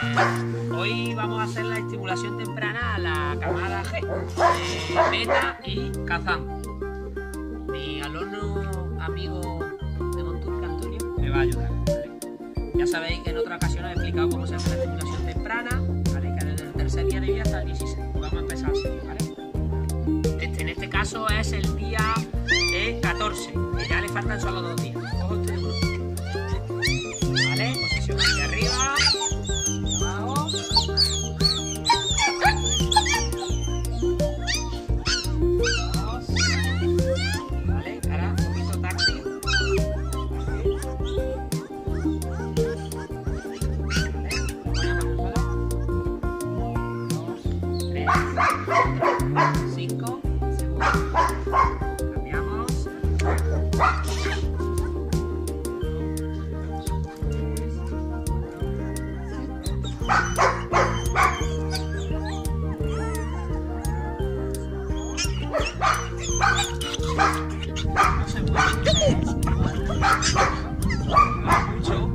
Hoy vamos a hacer la estimulación temprana a la camada G, Beta y Kazan. Mi alumno amigo de Monturca, Antonio, me va a ayudar, ¿vale? Ya sabéis que en otra ocasión os he explicado cómo se hace la estimulación temprana, ¿vale? Que desde el tercer día de vida hasta el 16. Vamos a empezar así, ¿vale? En este caso es el día 14, que ya le faltan solo 2 días. Cojo usted uno. ¿Vale? Posición hacia arriba. Abajo. Dos. Vale, ahora un poquito táctil. Vale, 5 segundos. Cambiamos. No se mueve mucho.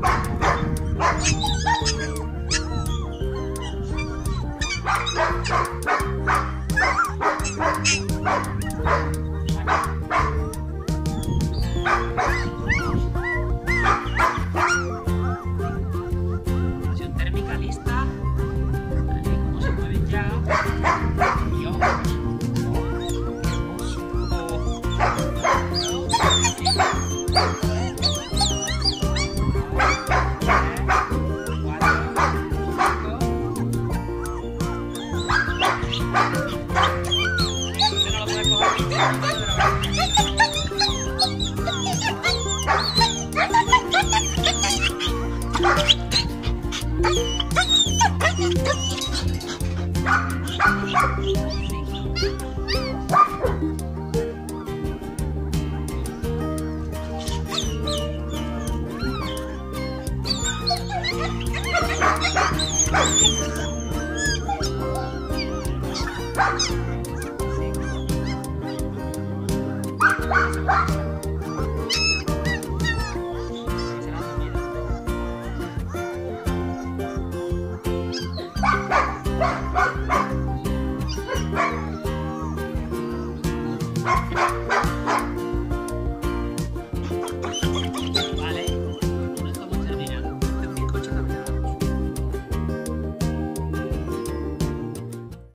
Posición térmica lista. Vale, cómo se mueven ya. Y ojo. Wow.